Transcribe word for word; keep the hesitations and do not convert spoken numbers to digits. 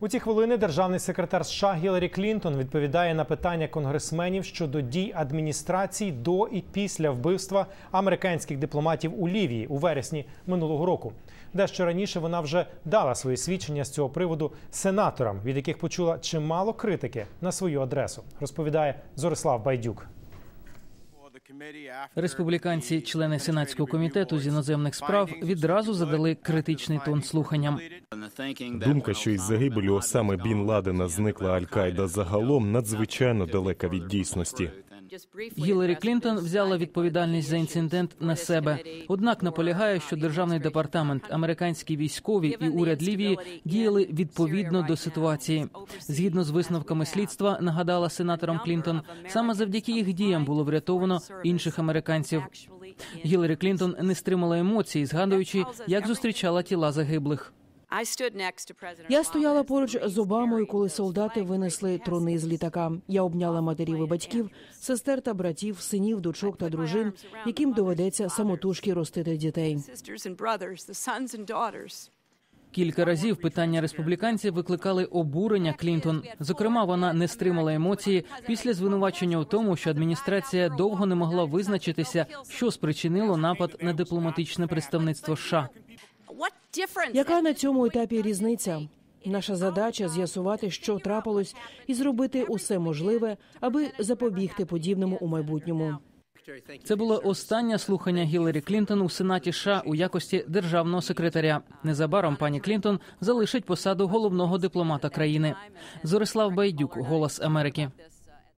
У ці хвилини державний секретар США Гіларі Клінтон відповідає на питання конгресменів щодо дій адміністрації до і після вбивства американських дипломатів у Лівії у вересні минулого року. Дещо раніше вона вже дала свої свідчення з цього приводу сенаторам, від яких почула чимало критики на свою адресу, розповідає Зорислав Байдюк. Республіканці, члени Сенатського комітету з іноземних справ, відразу задали критичний тон слуханням. Думка, що із загибелю Осами Бін Ладена зникла Аль-Каїда загалом, надзвичайно далека від дійсності. Гіларі Клінтон взяла відповідальність за інцидент на себе. Однак наполягає, що Державний департамент, американські військові і уряд Лівії діяли відповідно до ситуації. Згідно з висновками слідства, нагадала сенаторам Клінтон, саме завдяки їх діям було врятовано інших американців. Гіларі Клінтон не стримала емоцій, згадуючи, як зустрічала тіла загиблих. Я стояла поруч з Обамою, коли солдати винесли труни з літака. Я обняла матерів і батьків, сестер та братів, синів, дочок та дружин, яким доведеться самотужки ростити дітей. Кілька разів питання республіканців викликали обурення Клінтон. Зокрема, вона не стримала емоції після звинувачення у тому, що адміністрація довго не могла визначитися, що спричинило напад на дипломатичне представництво США. Яка на цьому етапі різниця? Наша задача – з'ясувати, що трапилось, і зробити усе можливе, аби запобігти подібному у майбутньому. Це було останнє слухання Гіларі Клінтон у Сенаті США у якості державного секретаря. Незабаром пані Клінтон залишить посаду головного дипломата країни. Зорислав Байдюк, «Голос Америки».